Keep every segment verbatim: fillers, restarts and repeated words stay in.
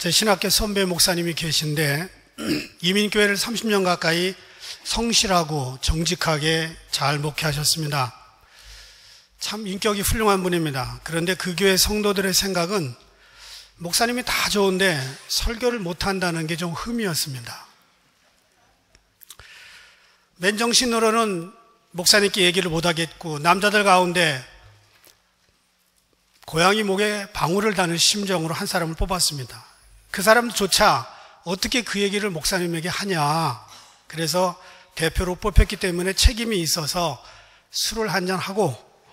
제 신학교 선배 목사님이 계신데 이민교회를 삼십 년 가까이 성실하고 정직하게 잘 목회하셨습니다. 참 인격이 훌륭한 분입니다. 그런데 그 교회 성도들의 생각은 목사님이 다 좋은데 설교를 못한다는 게 좀 흠이었습니다. 맨정신으로는 목사님께 얘기를 못하겠고, 남자들 가운데 고양이 목에 방울을 다는 심정으로 한 사람을 뽑았습니다. 그 사람조차 어떻게 그 얘기를 목사님에게 하냐. 그래서 대표로 뽑혔기 때문에 책임이 있어서 술을 한잔 하고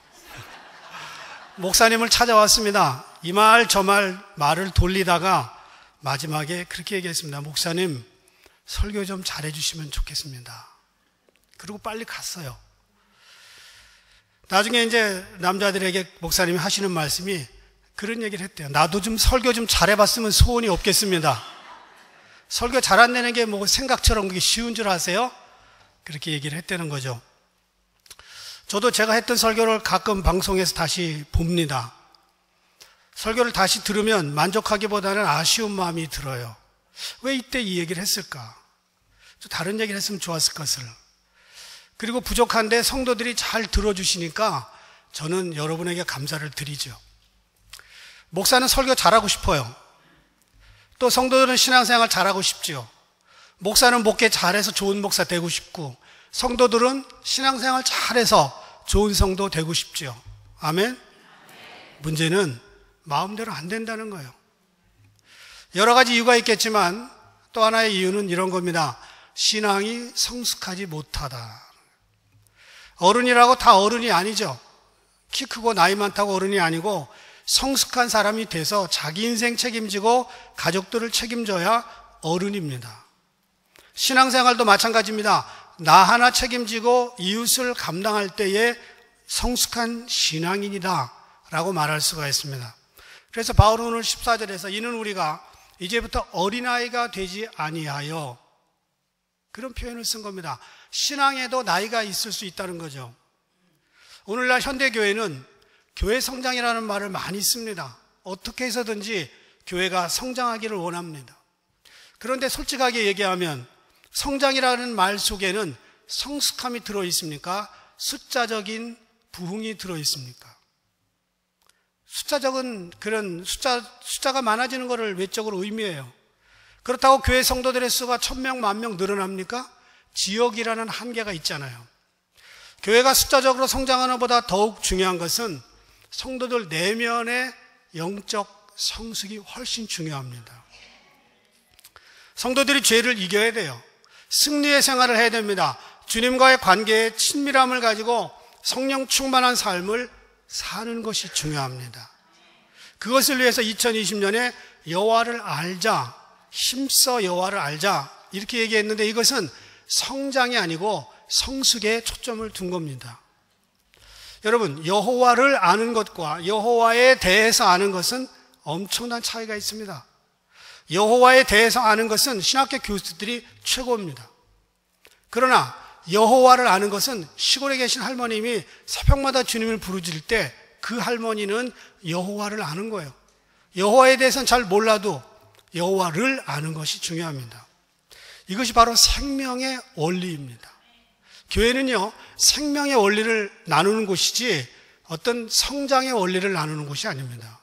목사님을 찾아왔습니다. 이 말 저 말 말을 돌리다가 마지막에 그렇게 얘기했습니다. 목사님, 설교 좀 잘해 주시면 좋겠습니다. 그리고 빨리 갔어요. 나중에 이제 남자들에게 목사님이 하시는 말씀이 그런 얘기를 했대요. 나도 좀 설교 좀 잘해봤으면 소원이 없겠습니다. 설교 잘 안 내는 게 뭐 생각처럼 그게 쉬운 줄 아세요? 그렇게 얘기를 했다는 거죠. 저도 제가 했던 설교를 가끔 방송에서 다시 봅니다. 설교를 다시 들으면 만족하기보다는 아쉬운 마음이 들어요. 왜 이때 이 얘기를 했을까? 좀 다른 얘기를 했으면 좋았을 것을. 그리고 부족한데 성도들이 잘 들어주시니까 저는 여러분에게 감사를 드리죠. 목사는 설교 잘하고 싶어요. 또 성도들은 신앙생활 잘하고 싶죠. 목사는 목회 잘해서 좋은 목사 되고 싶고, 성도들은 신앙생활 잘해서 좋은 성도 되고 싶죠. 아멘? 문제는 마음대로 안 된다는 거예요. 여러 가지 이유가 있겠지만 또 하나의 이유는 이런 겁니다. 신앙이 성숙하지 못하다. 어른이라고 다 어른이 아니죠. 키 크고 나이 많다고 어른이 아니고 성숙한 사람이 돼서 자기 인생 책임지고 가족들을 책임져야 어른입니다. 신앙생활도 마찬가지입니다. 나 하나 책임지고 이웃을 감당할 때에 성숙한 신앙인이다 라고 말할 수가 있습니다. 그래서 바울은 오늘 십사 절에서 이는 우리가 이제부터 어린아이가 되지 아니하여, 그런 표현을 쓴 겁니다. 신앙에도 나이가 있을 수 있다는 거죠. 오늘날 현대교회는 교회 성장이라는 말을 많이 씁니다. 어떻게 해서든지 교회가 성장하기를 원합니다. 그런데 솔직하게 얘기하면 성장이라는 말 속에는 성숙함이 들어있습니까? 숫자적인 부흥이 들어있습니까? 숫자적인 그런 숫자, 숫자가 많아지는 것을 외적으로 의미해요. 그렇다고 교회 성도들의 수가 천 명, 만 명 늘어납니까? 지역이라는 한계가 있잖아요. 교회가 숫자적으로 성장하는 것보다 더욱 중요한 것은 성도들 내면의 영적 성숙이 훨씬 중요합니다. 성도들이 죄를 이겨야 돼요. 승리의 생활을 해야 됩니다. 주님과의 관계에 친밀함을 가지고 성령 충만한 삶을 사는 것이 중요합니다. 그것을 위해서 이천이십 년에 여호와를 알자, 힘써 여호와를 알자 이렇게 얘기했는데, 이것은 성장이 아니고 성숙에 초점을 둔 겁니다. 여러분, 여호와를 아는 것과 여호와에 대해서 아는 것은 엄청난 차이가 있습니다. 여호와에 대해서 아는 것은 신학교 교수들이 최고입니다. 그러나 여호와를 아는 것은 시골에 계신 할머님이 새벽마다 주님을 부르짖을 때 그 할머니는 여호와를 아는 거예요. 여호와에 대해서는 잘 몰라도 여호와를 아는 것이 중요합니다. 이것이 바로 생명의 원리입니다. 교회는요, 생명의 원리를 나누는 곳이지 어떤 성장의 원리를 나누는 곳이 아닙니다.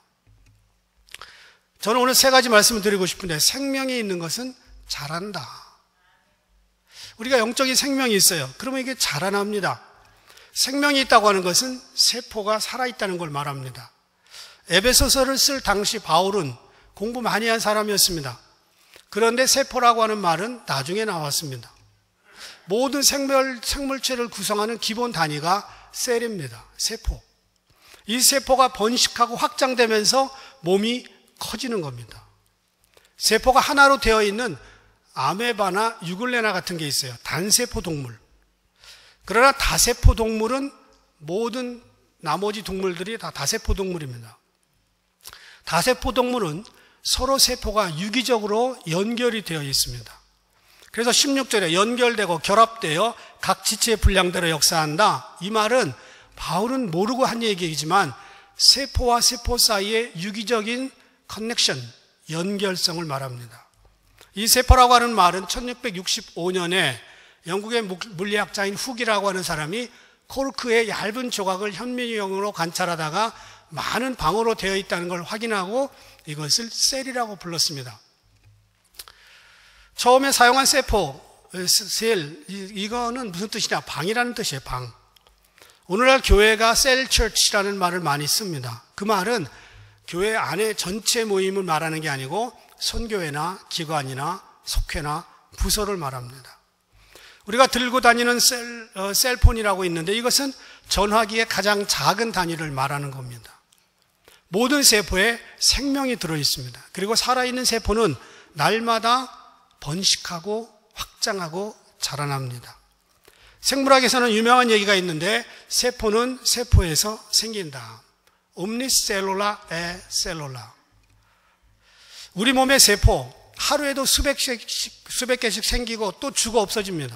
저는 오늘 세 가지 말씀을 드리고 싶은데, 생명이 있는 것은 자란다. 우리가 영적인 생명이 있어요. 그러면 이게 자라납니다. 생명이 있다고 하는 것은 세포가 살아있다는 걸 말합니다. 에베소서를 쓸 당시 바울은 공부 많이 한 사람이었습니다. 그런데 세포라고 하는 말은 나중에 나왔습니다. 모든 생물, 생물체를 구성하는 기본 단위가 셀입니다. 세포. 이 세포가 번식하고 확장되면서 몸이 커지는 겁니다. 세포가 하나로 되어 있는 아메바나 유글레나 같은 게 있어요. 단세포 동물. 그러나 다세포 동물은 모든 나머지 동물들이 다 다세포 동물입니다. 다세포 동물은 서로 세포가 유기적으로 연결이 되어 있습니다. 그래서 십육 절에 연결되고 결합되어 각 지체의 분량대로 역사한다. 이 말은 바울은 모르고 한 얘기이지만 세포와 세포 사이의 유기적인 커넥션, 연결성을 말합니다. 이 세포라고 하는 말은 천육백육십오 년에 영국의 물리학자인 훅이라고 하는 사람이 코르크의 얇은 조각을 현미경으로 관찰하다가 많은 방으로 되어 있다는 걸 확인하고 이것을 셀이라고 불렀습니다. 처음에 사용한 세포, 셀, 이거는 무슨 뜻이냐? 방이라는 뜻이에요, 방. 오늘날 교회가 셀 처치라는 말을 많이 씁니다. 그 말은 교회 안에 전체 모임을 말하는 게 아니고 선교회나 기관이나 속회나 부서를 말합니다. 우리가 들고 다니는 셀, 어, 셀폰이라고 있는데 이것은 전화기의 가장 작은 단위를 말하는 겁니다. 모든 세포에 생명이 들어있습니다. 그리고 살아있는 세포는 날마다 번식하고 확장하고 자라납니다. 생물학에서는 유명한 얘기가 있는데 세포는 세포에서 생긴다. 옴니셀룰라 에 셀룰라. 우리 몸의 세포 하루에도 수백 개씩, 수백 개씩 생기고 또 죽어 없어집니다.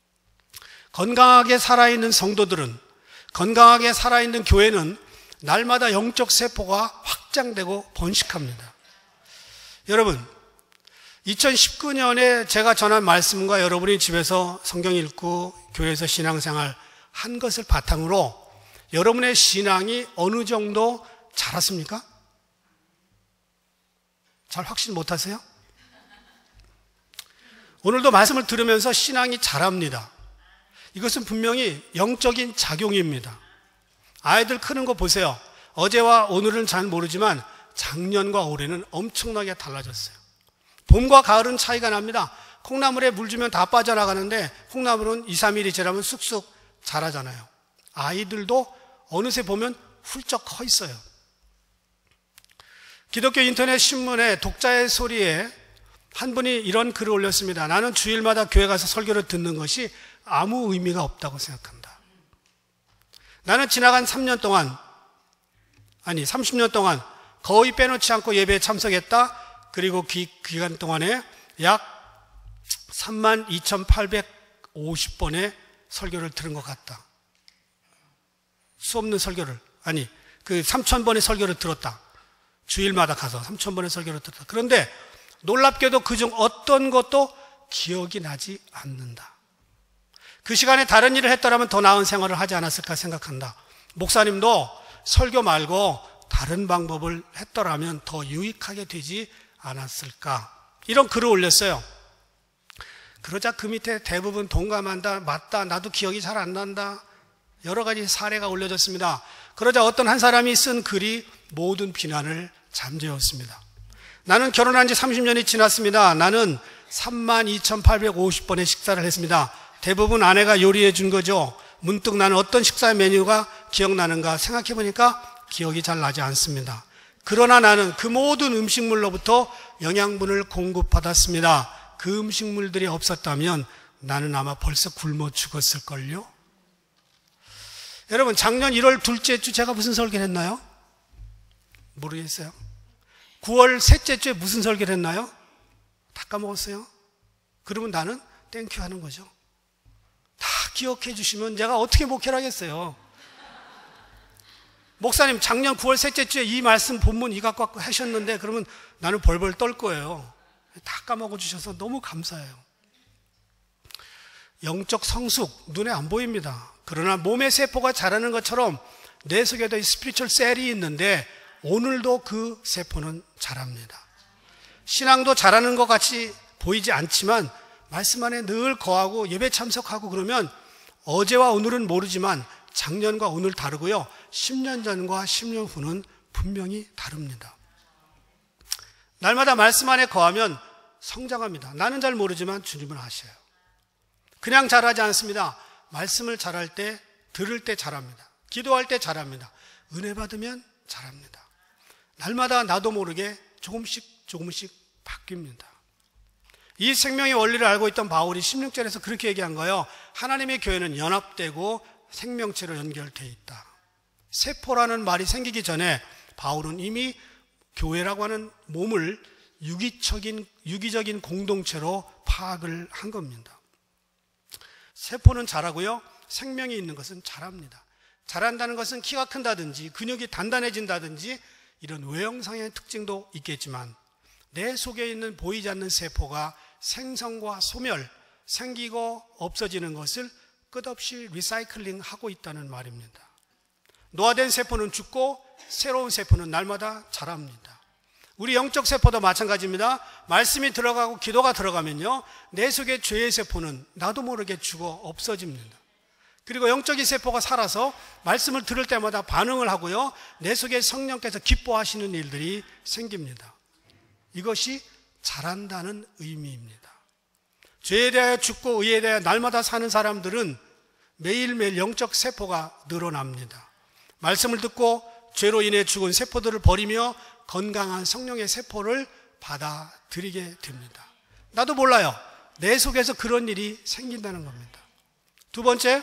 건강하게 살아있는 성도들은, 건강하게 살아있는 교회는 날마다 영적 세포가 확장되고 번식합니다. 여러분, 이천십구 년에 제가 전한 말씀과 여러분이 집에서 성경 읽고 교회에서 신앙생활 한 것을 바탕으로 여러분의 신앙이 어느 정도 자랐습니까? 잘 확신 못하세요? 오늘도 말씀을 들으면서 신앙이 자랍니다. 이것은 분명히 영적인 작용입니다. 아이들 크는 거 보세요. 어제와 오늘은 잘 모르지만 작년과 올해는 엄청나게 달라졌어요. 봄과 가을은 차이가 납니다. 콩나물에 물 주면 다 빠져나가는데 콩나물은 이, 삼 일이 지나면 쑥쑥 자라잖아요. 아이들도 어느새 보면 훌쩍 커 있어요. 기독교 인터넷 신문에 독자의 소리에 한 분이 이런 글을 올렸습니다. 나는 주일마다 교회 가서 설교를 듣는 것이 아무 의미가 없다고 생각한다. 나는 지나간 삼 년 동안, 아니 삼십 년 동안 거의 빼놓지 않고 예배에 참석했다. 그리고 그 기간 동안에 약 삼만 이천팔백오십 번의 설교를 들은 것 같다. 수없는 설교를, 아니 그 삼천 번의 설교를 들었다. 주일마다 가서 삼천 번의 설교를 들었다. 그런데 놀랍게도 그중 어떤 것도 기억이 나지 않는다. 그 시간에 다른 일을 했더라면 더 나은 생활을 하지 않았을까 생각한다. 목사님도 설교 말고 다른 방법을 했더라면 더 유익하게 되지 않았을까. 이런 글을 올렸어요. 그러자 그 밑에 대부분 동감한다, 맞다, 나도 기억이 잘 안 난다, 여러 가지 사례가 올려졌습니다. 그러자 어떤 한 사람이 쓴 글이 모든 비난을 잠재웠습니다. 나는 결혼한 지 삼십 년이 지났습니다. 나는 삼만 이천팔백오십 번의 식사를 했습니다. 대부분 아내가 요리해 준 거죠. 문득 나는 어떤 식사 메뉴가 기억나는가 생각해 보니까 기억이 잘 나지 않습니다. 그러나 나는 그 모든 음식물로부터 영양분을 공급받았습니다. 그 음식물들이 없었다면 나는 아마 벌써 굶어 죽었을걸요. 여러분, 작년 일월 둘째 주 제가 무슨 설교를 했나요? 모르겠어요. 구월 셋째 주에 무슨 설교를 했나요? 다 까먹었어요. 그러면 나는 땡큐 하는 거죠. 다 기억해 주시면 제가 어떻게 목회를 하겠어요. 목사님 작년 구월 셋째 주에 이 말씀 본문 이 갖고 하셨는데 그러면 나는 벌벌 떨 거예요. 다 까먹어 주셔서 너무 감사해요. 영적 성숙 눈에 안 보입니다. 그러나 몸의 세포가 자라는 것처럼 내 속에도 이 스피리추얼 셀이 있는데 오늘도 그 세포는 자랍니다. 신앙도 자라는 것 같이 보이지 않지만 말씀 안에 늘 거하고 예배 참석하고 그러면 어제와 오늘은 모르지만 작년과 오늘 다르고요. 십 년 전과 십 년 후는 분명히 다릅니다. 날마다 말씀 안에 거하면 성장합니다. 나는 잘 모르지만 주님은 아셔요. 그냥 자라지 않습니다. 말씀을 잘할 때, 들을 때 잘합니다. 기도할 때 잘합니다. 은혜 받으면 잘합니다. 날마다 나도 모르게 조금씩 조금씩 바뀝니다. 이 생명의 원리를 알고 있던 바울이 십육 절에서 그렇게 얘기한 거예요. 하나님의 교회는 연합되고 생명체로 연결되어 있다. 세포라는 말이 생기기 전에 바울은 이미 교회라고 하는 몸을 유기적인, 유기적인 공동체로 파악을 한 겁니다. 세포는 자라고요. 생명이 있는 것은 자랍니다. 자란다는 것은 키가 큰다든지 근육이 단단해진다든지 이런 외형상의 특징도 있겠지만 내 속에 있는 보이지 않는 세포가 생성과 소멸, 생기고 없어지는 것을 끝없이 리사이클링하고 있다는 말입니다. 노화된 세포는 죽고 새로운 세포는 날마다 자랍니다. 우리 영적 세포도 마찬가지입니다. 말씀이 들어가고 기도가 들어가면요, 내 속의 죄의 세포는 나도 모르게 죽어 없어집니다. 그리고 영적인 세포가 살아서 말씀을 들을 때마다 반응을 하고요, 내 속에 성령께서 기뻐하시는 일들이 생깁니다. 이것이 자란다는 의미입니다. 죄에 대하여 죽고 의에 대하여 날마다 사는 사람들은 매일매일 영적 세포가 늘어납니다. 말씀을 듣고 죄로 인해 죽은 세포들을 버리며 건강한 성령의 세포를 받아들이게 됩니다. 나도 몰라요. 내 속에서 그런 일이 생긴다는 겁니다. 두 번째,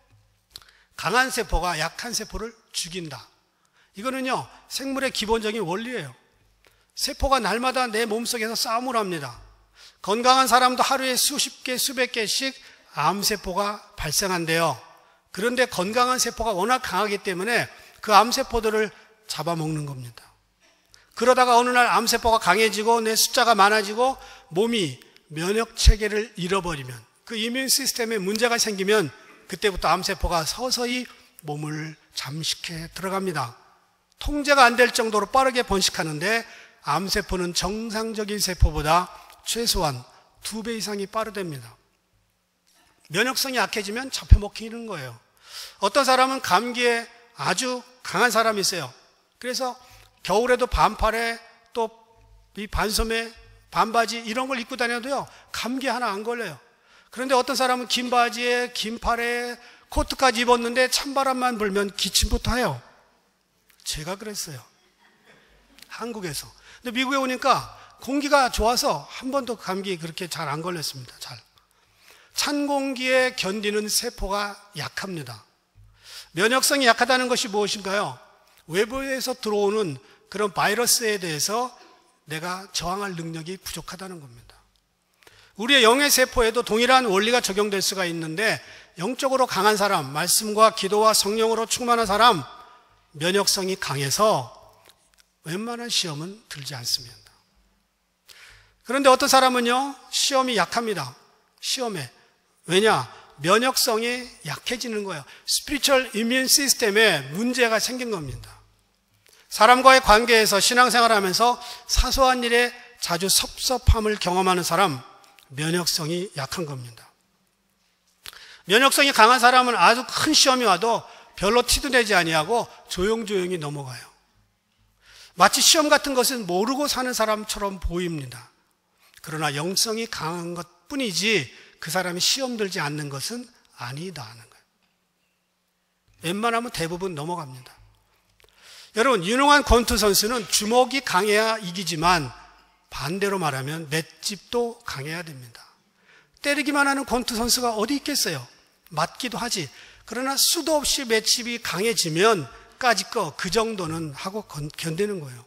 강한 세포가 약한 세포를 죽인다. 이거는요, 생물의 기본적인 원리예요. 세포가 날마다 내 몸속에서 싸움을 합니다. 건강한 사람도 하루에 수십 개, 수백 개씩 암세포가 발생한대요. 그런데 건강한 세포가 워낙 강하기 때문에 그 암세포들을 잡아먹는 겁니다. 그러다가 어느 날 암세포가 강해지고 내 숫자가 많아지고 몸이 면역체계를 잃어버리면, 그 이뮨 시스템에 문제가 생기면 그때부터 암세포가 서서히 몸을 잠식해 들어갑니다. 통제가 안 될 정도로 빠르게 번식하는데 암세포는 정상적인 세포보다 최소한 두 배 이상이 빠르답니다. 면역성이 약해지면 잡혀먹히는 거예요. 어떤 사람은 감기에 아주 강한 사람이 있어요. 그래서 겨울에도 반팔에 또 이 반소매, 반바지 이런 걸 입고 다녀도요, 감기 하나 안 걸려요. 그런데 어떤 사람은 긴 바지에 긴 팔에 코트까지 입었는데 찬바람만 불면 기침부터 해요. 제가 그랬어요. 한국에서. 근데 미국에 오니까 공기가 좋아서 한 번도 감기 그렇게 잘 안 걸렸습니다. 잘. 찬 공기에 견디는 세포가 약합니다. 면역성이 약하다는 것이 무엇인가요? 외부에서 들어오는 그런 바이러스에 대해서 내가 저항할 능력이 부족하다는 겁니다. 우리의 영의 세포에도 동일한 원리가 적용될 수가 있는데, 영적으로 강한 사람, 말씀과 기도와 성령으로 충만한 사람, 면역성이 강해서 웬만한 시험은 들지 않습니다. 그런데 어떤 사람은요, 시험이 약합니다. 시험에. 왜냐? 면역성이 약해지는 거예요. 스피리추얼 이뮨 시스템에 문제가 생긴 겁니다. 사람과의 관계에서 신앙생활을 하면서 사소한 일에 자주 섭섭함을 경험하는 사람, 면역성이 약한 겁니다. 면역성이 강한 사람은 아주 큰 시험이 와도 별로 티도 내지 아니하고 조용조용히 넘어가요. 마치 시험 같은 것은 모르고 사는 사람처럼 보입니다. 그러나 영성이 강한 것 뿐이지 그 사람이 시험 들지 않는 것은 아니다 하는 거예요. 웬만하면 대부분 넘어갑니다. 여러분, 유능한 권투 선수는 주먹이 강해야 이기지만 반대로 말하면 맷집도 강해야 됩니다. 때리기만 하는 권투 선수가 어디 있겠어요? 맞기도 하지. 그러나 수도 없이 맷집이 강해지면 까짓 거 그 정도는 하고 견디는 거예요.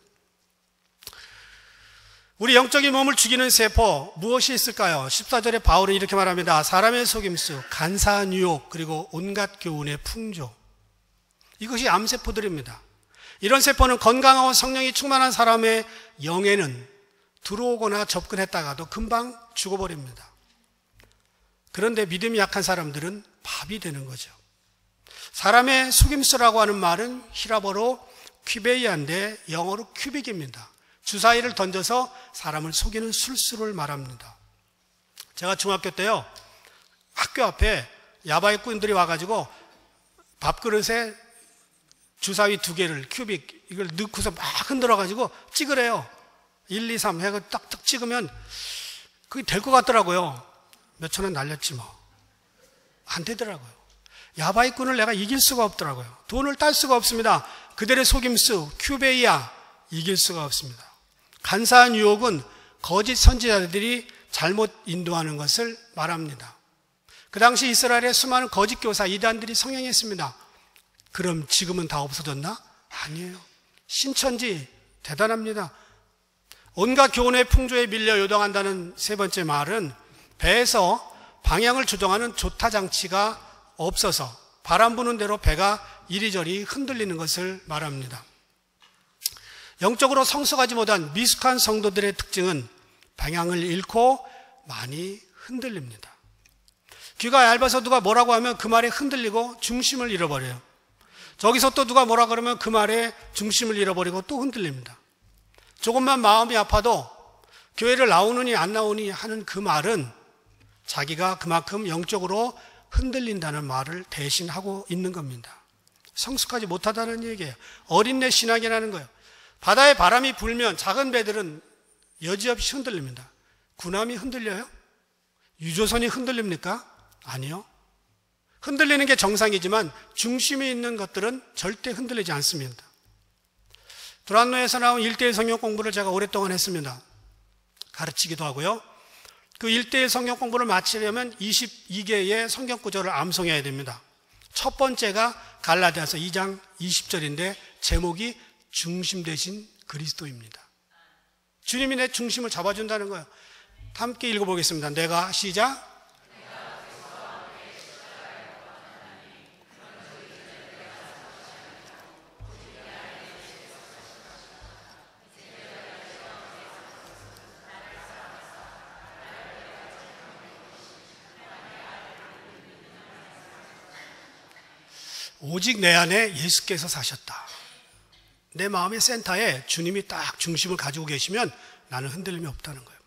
우리 영적인 몸을 죽이는 세포 무엇이 있을까요? 십사 절에 바울은 이렇게 말합니다. 사람의 속임수, 간사한 유혹, 그리고 온갖 교훈의 풍조. 이것이 암세포들입니다. 이런 세포는 건강하고 성령이 충만한 사람의 영에는 들어오거나 접근했다가도 금방 죽어버립니다. 그런데 믿음이 약한 사람들은 밥이 되는 거죠. 사람의 속임수라고 하는 말은 히라보로 퀴베이아인데 영어로 큐빅입니다. 주사위를 던져서 사람을 속이는 술수를 말합니다. 제가 중학교 때요, 학교 앞에 야바이꾼들이 와가지고 밥그릇에 주사위 두 개를, 큐빅, 이걸 넣고서 막 흔들어가지고 찍으래요. 일, 이, 삼 해서 딱딱 찍으면 그게 될 것 같더라고요. 몇천 원 날렸지 뭐. 안 되더라고요. 야바이꾼을 내가 이길 수가 없더라고요. 돈을 딸 수가 없습니다. 그들의 속임수, 큐베이아, 이길 수가 없습니다. 간사한 유혹은 거짓 선지자들이 잘못 인도하는 것을 말합니다. 그 당시 이스라엘의 수많은 거짓 교사, 이단들이 성행했습니다. 그럼 지금은 다 없어졌나? 아니에요. 신천지 대단합니다. 온갖 교훈의 풍조에 밀려 요동한다는 세 번째 말은 배에서 방향을 조정하는 조타 장치가 없어서 바람 부는 대로 배가 이리저리 흔들리는 것을 말합니다. 영적으로 성숙하지 못한 미숙한 성도들의 특징은 방향을 잃고 많이 흔들립니다. 귀가 얇아서 누가 뭐라고 하면 그 말에 흔들리고 중심을 잃어버려요. 저기서 또 누가 뭐라 그러면 그 말에 중심을 잃어버리고 또 흔들립니다. 조금만 마음이 아파도 교회를 나오느니 안 나오니 하는 그 말은 자기가 그만큼 영적으로 흔들린다는 말을 대신하고 있는 겁니다. 성숙하지 못하다는 얘기예요. 어린애 신앙이라는 거예요. 바다에 바람이 불면 작은 배들은 여지없이 흔들립니다. 군함이 흔들려요? 유조선이 흔들립니까? 아니요. 흔들리는 게 정상이지만 중심이 있는 것들은 절대 흔들리지 않습니다. 두란노에서 나온 일대일 성경 공부를 제가 오랫동안 했습니다. 가르치기도 하고요. 그 일대일 성경 공부를 마치려면 이십이 개의 성경 구절을 암송해야 됩니다. 첫 번째가 갈라디아서 이 장 이십 절인데 제목이 중심 되신 그리스도입니다. 주님이 내 중심을 잡아준다는 거예요. 함께 읽어보겠습니다. 내가 시작. 오직 내 안에 예수께서 사셨다. 내 마음의 센터에 주님이 딱 중심을 가지고 계시면 나는 흔들림이 없다는 거예요.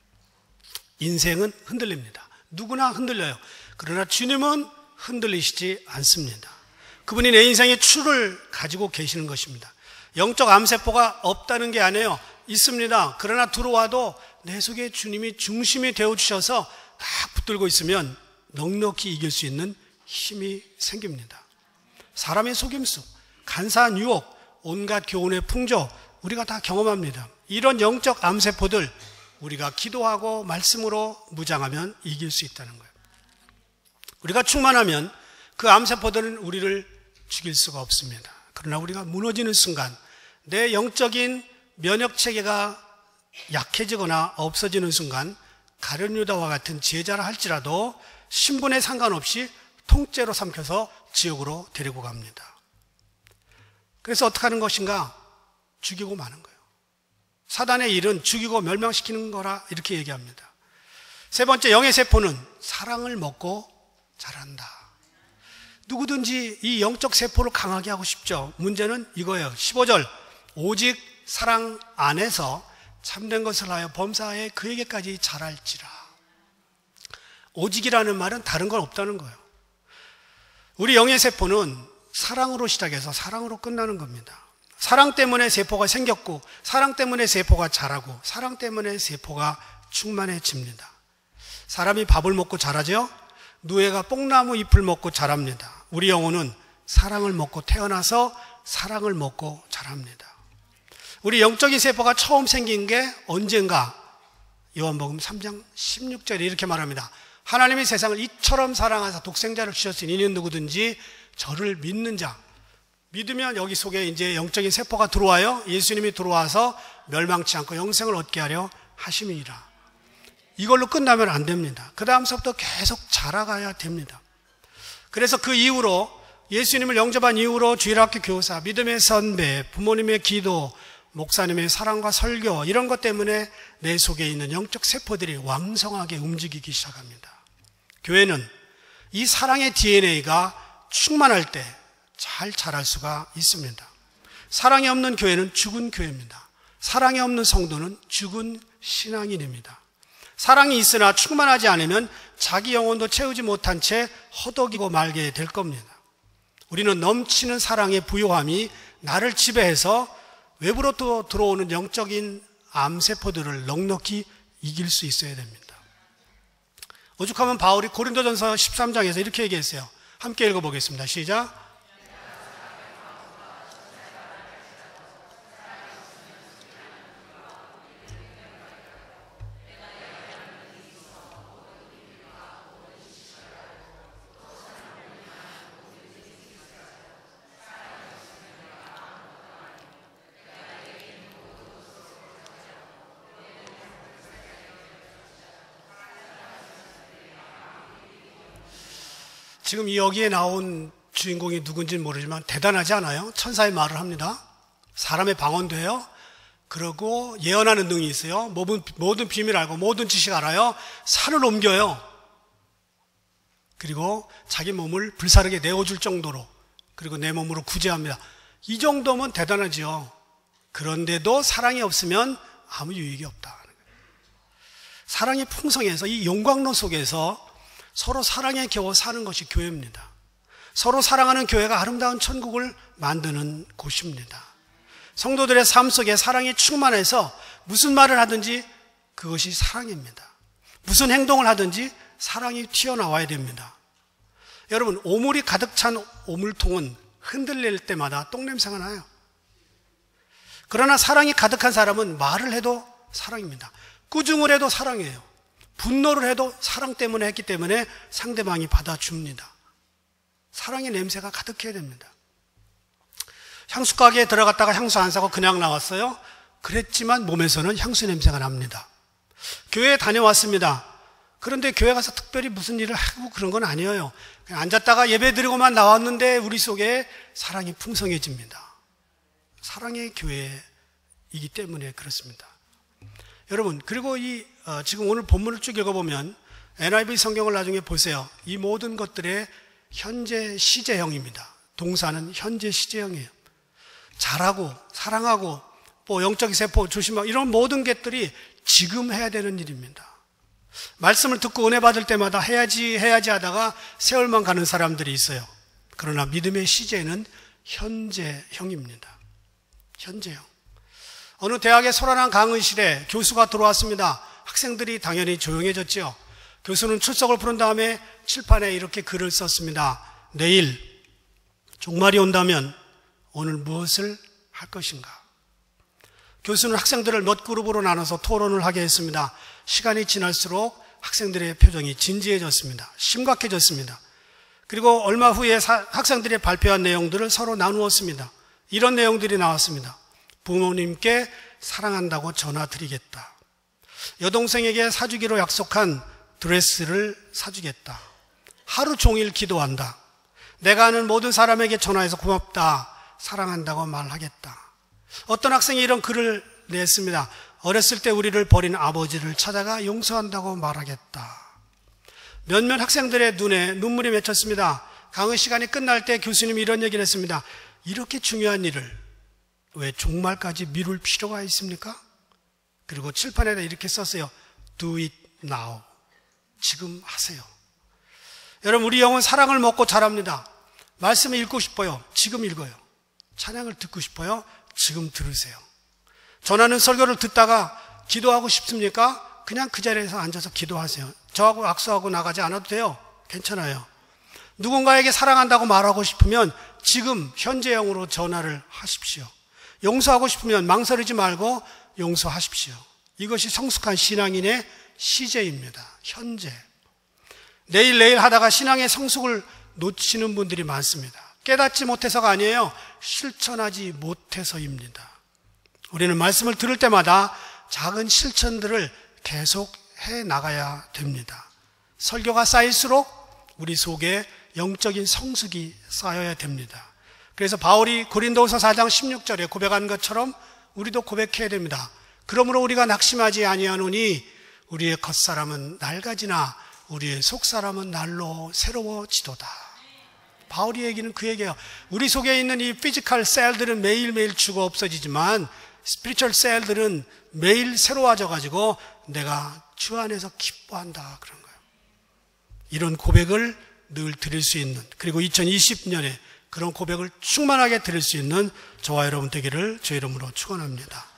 인생은 흔들립니다. 누구나 흔들려요. 그러나 주님은 흔들리시지 않습니다. 그분이 내 인생의 추를 가지고 계시는 것입니다. 영적 암세포가 없다는 게 아니에요. 있습니다. 그러나 들어와도 내 속에 주님이 중심이 되어주셔서 딱 붙들고 있으면 넉넉히 이길 수 있는 힘이 생깁니다. 사람의 속임수, 간사한 유혹, 온갖 교훈의 풍조 우리가 다 경험합니다. 이런 영적 암세포들 우리가 기도하고 말씀으로 무장하면 이길 수 있다는 거예요. 우리가 충만하면 그 암세포들은 우리를 죽일 수가 없습니다. 그러나 우리가 무너지는 순간 내 영적인 면역체계가 약해지거나 없어지는 순간 가룟 유다와 같은 제자라 할지라도 신분에 상관없이 통째로 삼켜서 지옥으로 데리고 갑니다. 그래서 어떻게 하는 것인가? 죽이고 마는 거예요. 사단의 일은 죽이고 멸망시키는 거라 이렇게 얘기합니다. 세 번째, 영의 세포는 사랑을 먹고 자란다. 누구든지 이 영적 세포를 강하게 하고 싶죠. 문제는 이거예요. 십오 절, 오직 사랑 안에서 참된 것을 하여 범사에 그에게까지 자랄지라. 오직이라는 말은 다른 건 없다는 거예요. 우리 영의 세포는 사랑으로 시작해서 사랑으로 끝나는 겁니다. 사랑 때문에 세포가 생겼고 사랑 때문에 세포가 자라고 사랑 때문에 세포가 충만해집니다. 사람이 밥을 먹고 자라죠? 누에가 뽕나무 잎을 먹고 자랍니다. 우리 영혼은 사랑을 먹고 태어나서 사랑을 먹고 자랍니다. 우리 영적인 세포가 처음 생긴 게 언젠가? 요한복음 삼 장 십육 절에 이렇게 말합니다. 하나님이 세상을 이처럼 사랑하사 독생자를 주셨으니 이는 누구든지 저를 믿는 자. 믿으면 여기 속에 이제 영적인 세포가 들어와요. 예수님이 들어와서 멸망치 않고 영생을 얻게 하려 하심이니라. 이걸로 끝나면 안 됩니다. 그 다음서부터 계속 자라가야 됩니다. 그래서 그 이후로 예수님을 영접한 이후로 주일학교 교사, 믿음의 선배, 부모님의 기도, 목사님의 사랑과 설교 이런 것 때문에 내 속에 있는 영적 세포들이 왕성하게 움직이기 시작합니다. 교회는 이 사랑의 디엔에이가 충만할 때 잘 자랄 수가 있습니다. 사랑이 없는 교회는 죽은 교회입니다. 사랑이 없는 성도는 죽은 신앙인입니다. 사랑이 있으나 충만하지 않으면 자기 영혼도 채우지 못한 채 허덕이고 말게 될 겁니다. 우리는 넘치는 사랑의 부요함이 나를 지배해서 외부로 또 들어오는 영적인 암세포들을 넉넉히 이길 수 있어야 됩니다. 오죽하면 바울이 고린도전서 십삼 장에서 이렇게 얘기했어요. 함께 읽어보겠습니다. 시작. 지금 여기에 나온 주인공이 누군지는 모르지만 대단하지 않아요? 천사의 말을 합니다. 사람의 방언도 해요. 그러고 예언하는 능이 있어요. 모든, 모든 비밀 알고 모든 지식 알아요. 산을 옮겨요. 그리고 자기 몸을 불사르게 내어줄 정도로, 그리고 내 몸으로 구제합니다. 이 정도면 대단하지요. 그런데도 사랑이 없으면 아무 유익이 없다. 사랑이 풍성해서 이 영광로 속에서 서로 사랑에 겨워 사는 것이 교회입니다. 서로 사랑하는 교회가 아름다운 천국을 만드는 곳입니다. 성도들의 삶 속에 사랑이 충만해서 무슨 말을 하든지 그것이 사랑입니다. 무슨 행동을 하든지 사랑이 튀어나와야 됩니다. 여러분, 오물이 가득 찬 오물통은 흔들릴 때마다 똥냄새가 나요. 그러나 사랑이 가득한 사람은 말을 해도 사랑입니다. 꾸중을 해도 사랑이에요. 분노를 해도 사랑 때문에 했기 때문에 상대방이 받아줍니다. 사랑의 냄새가 가득해야 됩니다. 향수 가게에 들어갔다가 향수 안 사고 그냥 나왔어요. 그랬지만 몸에서는 향수 냄새가 납니다. 교회에 다녀왔습니다. 그런데 교회 가서 특별히 무슨 일을 하고 그런 건 아니에요. 그냥 앉았다가 예배 드리고만 나왔는데 우리 속에 사랑이 풍성해집니다. 사랑의 교회이기 때문에 그렇습니다. 여러분, 그리고 이 어, 지금 오늘 본문을 쭉 읽어보면 엔아이브이 성경을 나중에 보세요. 이 모든 것들의 현재 시제형입니다. 동사는 현재 시제형이에요. 잘하고 사랑하고 뭐 영적 세포 조심하고 이런 모든 것들이 지금 해야 되는 일입니다. 말씀을 듣고 은혜 받을 때마다 해야지 해야지 하다가 세월만 가는 사람들이 있어요. 그러나 믿음의 시제는 현재형입니다. 현재형. 어느 대학의 소란한 강의실에 교수가 들어왔습니다. 학생들이 당연히 조용해졌죠. 교수는 출석을 부른 다음에 칠판에 이렇게 글을 썼습니다. 내일 종말이 온다면 오늘 무엇을 할 것인가? 교수는 학생들을 몇 그룹으로 나눠서 토론을 하게 했습니다. 시간이 지날수록 학생들의 표정이 진지해졌습니다. 심각해졌습니다. 그리고 얼마 후에 사, 학생들이 발표한 내용들을 서로 나누었습니다. 이런 내용들이 나왔습니다. 부모님께 사랑한다고 전화드리겠다. 여동생에게 사주기로 약속한 드레스를 사주겠다. 하루 종일 기도한다. 내가 아는 모든 사람에게 전화해서 고맙다, 사랑한다고 말하겠다. 어떤 학생이 이런 글을 냈습니다. 어렸을 때 우리를 버린 아버지를 찾아가 용서한다고 말하겠다. 몇몇 학생들의 눈에 눈물이 맺혔습니다. 강의 시간이 끝날 때 교수님이 이런 얘기를 했습니다. 이렇게 중요한 일을 왜 종말까지 미룰 필요가 있습니까? 그리고 칠판에다 이렇게 썼어요. Do it now. 지금 하세요. 여러분, 우리 영은 사랑을 먹고 자랍니다. 말씀을 읽고 싶어요. 지금 읽어요. 찬양을 듣고 싶어요. 지금 들으세요. 전하는 설교를 듣다가 기도하고 싶습니까? 그냥 그 자리에서 앉아서 기도하세요. 저하고 악수하고 나가지 않아도 돼요. 괜찮아요. 누군가에게 사랑한다고 말하고 싶으면 지금 현재형으로 전화를 하십시오. 용서하고 싶으면 망설이지 말고 용서하십시오. 이것이 성숙한 신앙인의 시제입니다. 현재. 내일 내일 하다가 신앙의 성숙을 놓치는 분들이 많습니다. 깨닫지 못해서가 아니에요. 실천하지 못해서입니다. 우리는 말씀을 들을 때마다 작은 실천들을 계속 해 나가야 됩니다. 설교가 쌓일수록 우리 속에 영적인 성숙이 쌓여야 됩니다. 그래서 바울이 고린도후서 사 장 십육 절에 고백한 것처럼 우리도 고백해야 됩니다. 그러므로 우리가 낙심하지 아니하노니 우리의 겉사람은 낡아지나 우리의 속사람은 날로 새로워지도다. 바울이 얘기는 그 얘기예요. 우리 속에 있는 이 피지컬 셀들은 매일매일 죽어 없어지지만 스피리추얼 셀들은 매일 새로워져 가지고 내가 주 안에서 기뻐한다, 그런 거예요. 이런 고백을 늘 드릴 수 있는, 그리고 이천이십 년에 그런 고백을 충만하게 드릴 수 있는 저와 여러분 되기를 주의 이름으로 축원합니다.